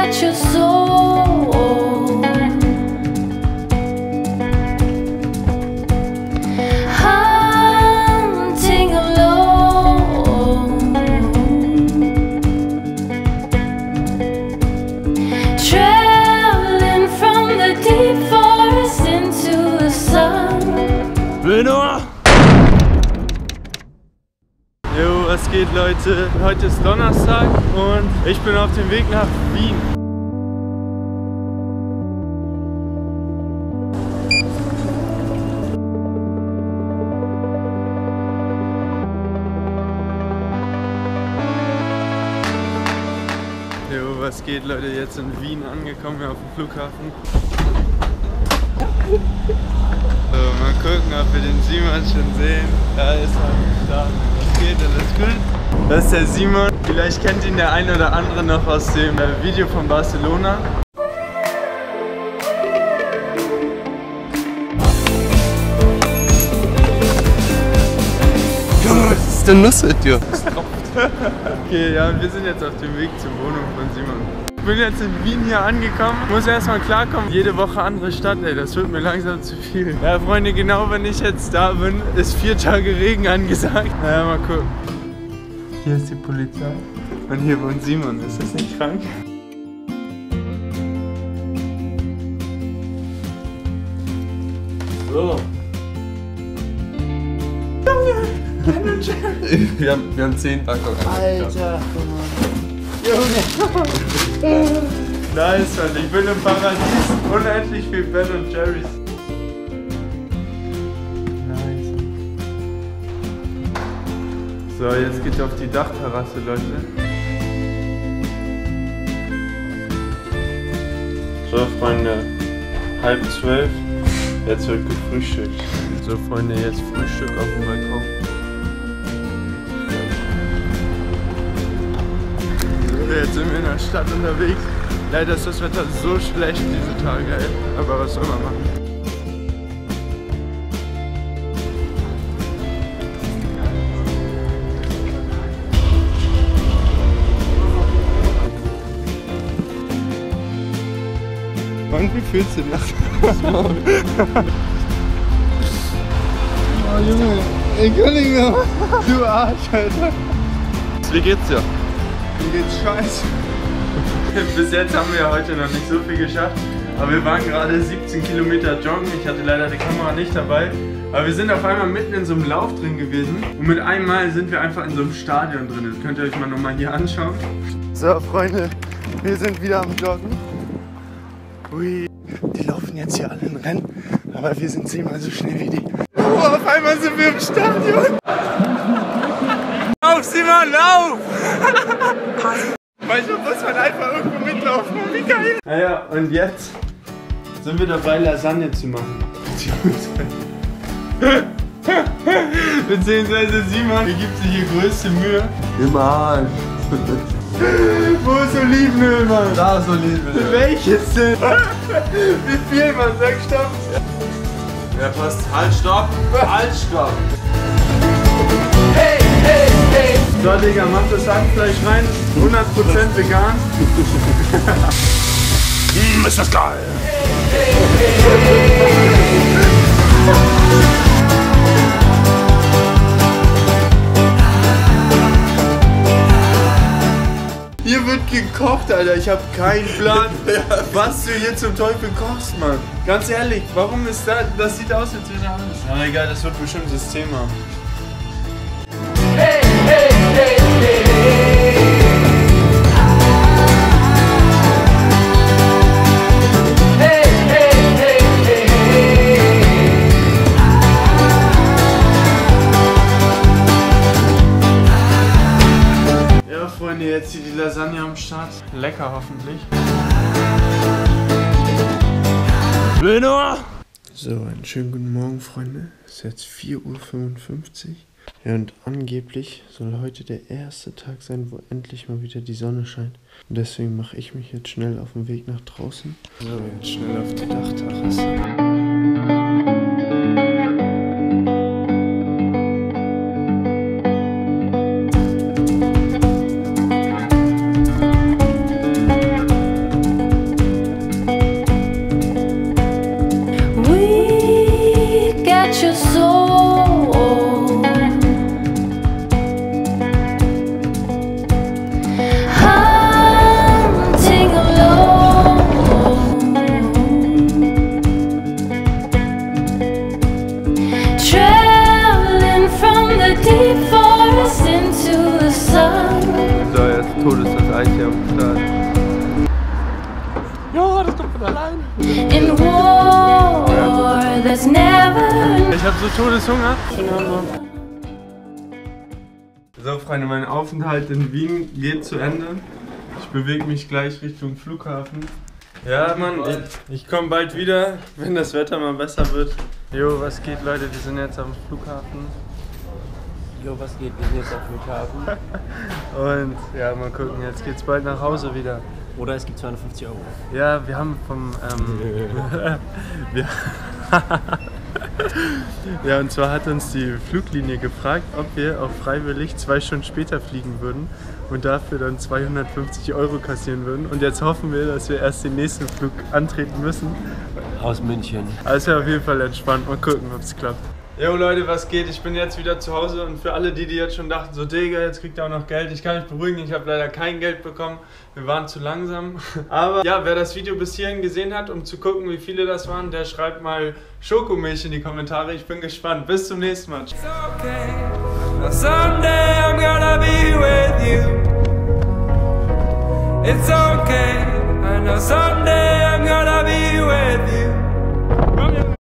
at your soul. Hunting alone, traveling from the deep forest into the sun. Benoit! Jo, was geht, Leute? Heute ist Donnerstag und ich bin auf dem Weg nach Wien. Jo, was geht, Leute? Jetzt in Wien angekommen, hier auf dem Flughafen. So, mal gucken, ob wir den Simon schon sehen. Da ist er am Start. Was geht, alles gut? Das ist der Simon. Vielleicht kennt ihn der ein oder andere noch aus dem Video von Barcelona. Junge, was ist denn los mit dir? Okay, ja, und wir sind jetzt auf dem Weg zur Wohnung von Simon. Ich bin jetzt in Wien hier angekommen, muss erstmal klarkommen. Jede Woche andere Stadt, ey, das wird mir langsam zu viel. Ja, Freunde, genau wenn ich jetzt da bin, ist 4 Tage Regen angesagt. Naja, mal gucken. Hier ist die Polizei und hier wohnt Simon. Ist das nicht krank? So. Wir haben 10 Packungen. Alter, Junge. Nice, Mann. Ich bin im Paradies. Unendlich viel Ben und Jerry's. Nice. So, jetzt geht's auf die Dachterrasse, Leute. So, Freunde. 11:30. Jetzt wird gefrühstückt. So, Freunde, jetzt Frühstück auf dem Balkon. Jetzt sind wir in der Stadt unterwegs. Leider ist das Wetter so schlecht diese Tage, ey. Aber was soll man machen? Und wie fühlst du dich? Oh Junge, ich kann nicht mehr. Du Arsch, Alter. Wie geht's dir? Mir geht's scheiße. Bis jetzt haben wir ja heute noch nicht so viel geschafft. Aber wir waren gerade 17 Kilometer joggen. Ich hatte leider die Kamera nicht dabei. Aber wir sind auf einmal mitten in so einem Lauf drin gewesen. Und mit einmal sind wir einfach in so einem Stadion drin. Das könnt ihr euch mal nochmal hier anschauen. So, Freunde, wir sind wieder am Joggen. Ui, die laufen jetzt hier alle im Rennen. Aber wir sind 10-mal so schnell wie die. Oh, auf einmal sind wir im Stadion. Lauf, Simon, lauf! Manchmal muss man einfach irgendwo mitlaufen, wie geil! Naja, und jetzt sind wir dabei, Lasagne zu machen. Beziehungsweise Simon, hier gibt sich hier größte Mühe. Im Arsch. Wo ist Olivenöl, Mann? Da ist Olivenöl. Welches denn? Wie viel, Mann? Sag Stopp! Ja, passt. Halt, stopp! Halt, stopp! Hey, hey, hey! So, Digga, mach das Hackfleisch rein. 100% vegan. Ist das geil! Hier wird gekocht, Alter. Ich habe keinen Plan, was du hier zum Teufel kochst, Mann. Ganz ehrlich, warum ist das? Das sieht aus, als wäre alles. Aber egal, das wird bestimmt das Thema. Hey, hey, hey, hey, hey. Hey, hey, hey, hey, hey. Ja, Freunde, jetzt hier die Lasagne am Start. Lecker hoffentlich. Benoit! So, einen schönen guten Morgen, Freunde. Es ist jetzt 4:55 Uhr. Ja, und angeblich soll heute der erste Tag sein, wo endlich mal wieder die Sonne scheint. Und deswegen mache ich mich jetzt schnell auf den Weg nach draußen. So, jetzt schnell auf die Dachterrasse. Streit hier am Start. Ja, das kommt von allein. In war, there's never. Ich habe so Todeshunger. So Freunde, mein Aufenthalt in Wien geht zu Ende. Ich bewege mich gleich Richtung Flughafen. Ja Mann, ich komme bald wieder, wenn das Wetter mal besser wird. Jo, was geht Leute, wir sind jetzt am Flughafen. Jo, was geht? Wir sind jetzt am Flughafen. Und ja, mal gucken, jetzt geht's bald nach Hause wieder. Oder es gibt 250 Euro. Ja, wir haben vom ja, und zwar hat uns die Fluglinie gefragt, ob wir auch freiwillig 2 Stunden später fliegen würden und dafür dann 250 Euro kassieren würden. Und jetzt hoffen wir, dass wir erst den nächsten Flug antreten müssen. Aus München. Also auf jeden Fall entspannt. Mal gucken, ob es klappt. Jo Leute, was geht? Ich bin jetzt wieder zu Hause und für alle, die jetzt schon dachten, so Digga, jetzt kriegt ihr auch noch Geld. Ich kann mich beruhigen, ich habe leider kein Geld bekommen. Wir waren zu langsam. Aber ja, wer das Video bis hierhin gesehen hat, um zu gucken, wie viele das waren, der schreibt mal Schokomilch in die Kommentare. Ich bin gespannt. Bis zum nächsten Mal. It's okay. Now someday I'm gonna be with you. It's okay. I know someday I'm gonna be with you.